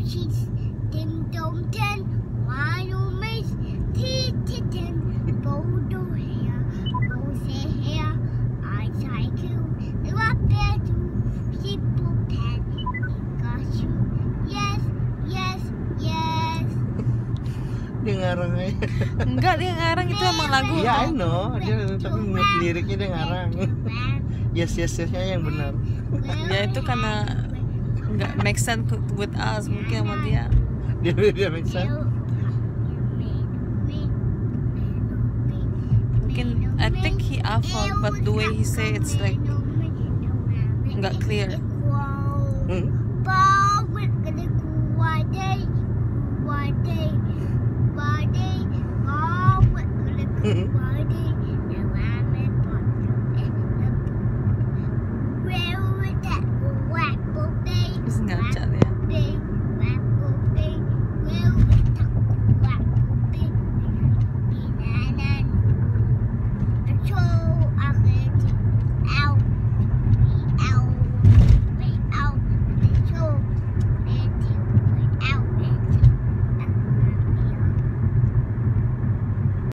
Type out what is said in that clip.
sheets, dim dum ten, wino mace, tea ten, bodo hair, rose hair, eyes IQ, rapid, simple pen, got you, yes, yes, yes. Dia ngarang aja. Enggak, dia ngarang, itu emang lagu. Iya, I know. Dia tapi liriknya dia ngarang. Yes, yes, yes-nya yang benar. Ya itu karena nggak make sense with us mungkin sama dia. Dia make sense. Mungkin I think he hafal, but the way he say it's like nggak clear.